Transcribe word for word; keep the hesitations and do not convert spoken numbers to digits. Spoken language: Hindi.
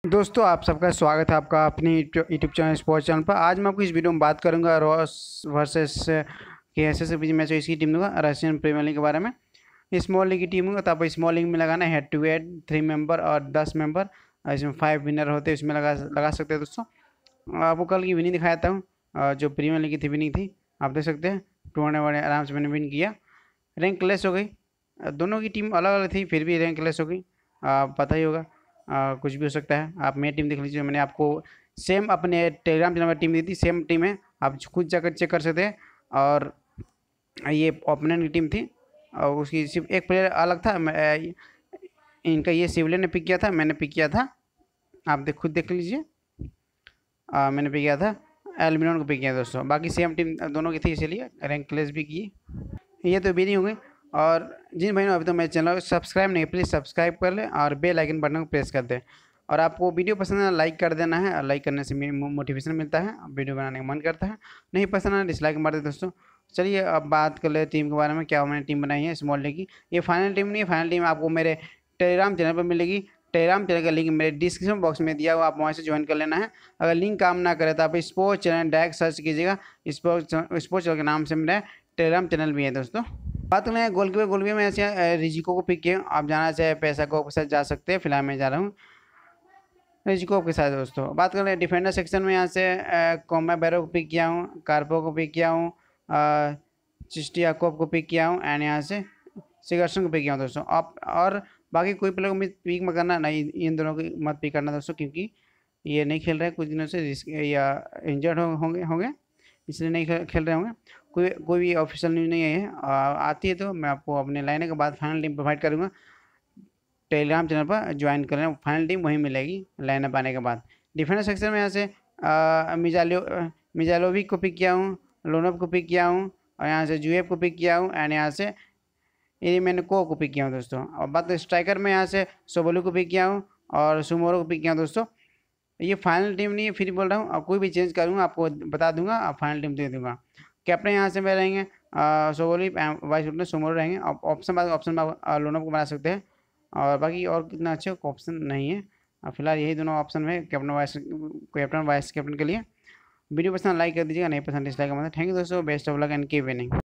दोस्तों आप सबका स्वागत है आपका अपनी यूट्यूब चैनल स्पोर्ट्स चैनल पर। आज मैं आपको इस वीडियो में बात करूंगा ROS versus K S S match इसकी टीम दूंगा रशियन प्रीमियर लीग के बारे में। स्मॉल लीग की टीम होगा तो आप स्मॉल लीग में लगाना head to head three member और दस मेंबर, इसमें फाइव विनर होते हैं, इसमें लगा लगा सकते हैं। दोस्तों आपको कल की विनिंग दिखाया था, जो प्रीमियर लीग की थी विनिंग थी, आप देख सकते हैं टू हंड्रेड आराम से मैंने विन किया। रैंक लेस हो गई, दोनों की टीम अलग अलग थी फिर भी रैंक लेस हो गई, पता ही होगा। आ, कुछ भी हो सकता है। आप मेरी टीम देख लीजिए, मैंने आपको सेम अपने टेलीग्राम चैनल पर टीम दी थी, सेम टीम है, आप खुद जाकर चेक कर सकते हैं। और ये ओपोनेंट की टीम थी और उसकी सिर्फ एक प्लेयर अलग था। मैं, इनका ये सिविलियन ने पिक किया था, मैंने पिक किया था, आप देख खुद देख लीजिए। मैंने पिक किया था एल्मिनोन को पिक किया दोस्तों, बाकी सेम टीम दोनों की थी, इसीलिए रैंक लेस भी की। ये तो भी नहीं हो गई। और जिन भाइयों ने अभी तो मेरे चैनल को सब्सक्राइब नहीं, प्लीज़ सब्सक्राइब कर लें और बेल आइकन बटन को प्रेस कर दें। और आपको वीडियो पसंद है लाइक कर देना है, और लाइक करने से मोटिवेशन मिलता है, वीडियो बनाने का मन करता है। नहीं पसंद है डिसलाइक मार दे दोस्तों। चलिए अब बात कर ले टीम के बारे में, क्या मैंने टीम बनाई है स्मॉल लीग की। ये फाइनल टीम नहीं है, फाइनल टीम आपको मेरे टेलीग्राम चैनल पर मिलेगी। टेलीग्राम चैनल का लिंक मेरे डिस्क्रिप्शन बॉक्स में दिया हुआ, आप वहाँ से ज्वाइन कर लेना है। अगर लिंक काम ना करे तो आप स्पोर्ट्स चैनल डायरेक्ट सर्च कीजिएगा, स्पोर्ट्स स्पोर्ट्स चैनल के नाम से मेरा टेलीग्राम चैनल भी है दोस्तों। बात करें गोलकीपर, गोलकीपर में ऐसे रिजिको को पिक किया, आप जाना चाहे पैसा को के साथ जा सकते हैं, फिलहाल मैं जा रहा हूँ रिजिको के साथ दोस्तों। बात करें डिफेंडर सेक्शन में, यहाँ से कोमा बैरो को पिक किया हूँ, कार्पो को पिक किया हूँ, चिस्टियाकोव को पिक किया हूँ, एंड यहाँ से सिगर्सन को पिक किया हूँ दोस्तों। आप और बाकी कोई प्लेयर को पिक मत करना, नहीं इन दोनों की मत पिक करना दोस्तों, क्योंकि ये नहीं खेल रहे कुछ दिनों से, रिस्क या इंजर्ड होंगे होंगे इसलिए नहीं खेल रहे होंगे। कोई कोई भी ऑफिशियल न्यूज़ नहीं है, आती है तो मैं आपको अपने लाइन के बाद फाइनल टीम प्रोवाइड करूँगा। टेलीग्राम चैनल पर ज्वाइन करें, फाइनल टीम वहीं मिलेगी लाइनअप आने के बाद। डिफेंस सेक्शन में यहाँ से मिजालो मिजालोविक को पिक किया हूँ, लोनोव को पिक किया हूँ, और यहाँ से जुएब को पिक किया हूँ, एंड यहाँ से ये मैंने को को पिक किया हूँ दोस्तों। और बात स्ट्राइकर में यहाँ से सोबोलू को पिक किया हूँ और सुमोरो को पिक किया हूँ दोस्तों। ये फाइनल टीम नहीं है, फिर बोल रहा हूँ, और कोई भी चेंज करूँगा आपको बता दूंगा, आप फाइनल टीम दे दूँगा। कैप्टन यहाँ से मैं रहेंगे सोबोली, वाइस कैप्टन सोमोरो रहेंगे। ऑप्शन बाद ऑप्शन लोनों को बना सकते हैं, और बाकी और कितना अच्छे ऑप्शन नहीं है। फिलहाल यही दोनों ऑप्शन में captain vice captain vice captain के लिए। वीडियो पसंद लाइक कर दीजिएगा, नहीं पसंद डिसलाइक कर। थैंक यू दोस्तों, best of luck and keep winning.